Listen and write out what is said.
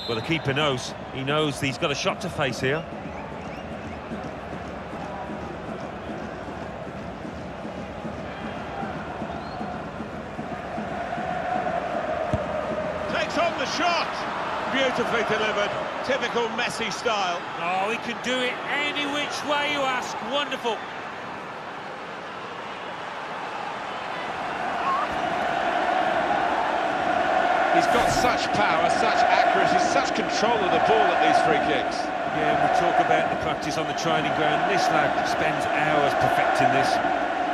Well, the keeper knows. He knows he's got a shot to face here. Takes on the shot. Beautifully delivered. Typical Messi style. Oh, he can do it any which way you ask. Wonderful. He's got such power, such accuracy, such control of the ball at these free kicks. Yeah, we talk about the practice on the training ground. This lad spends hours perfecting this.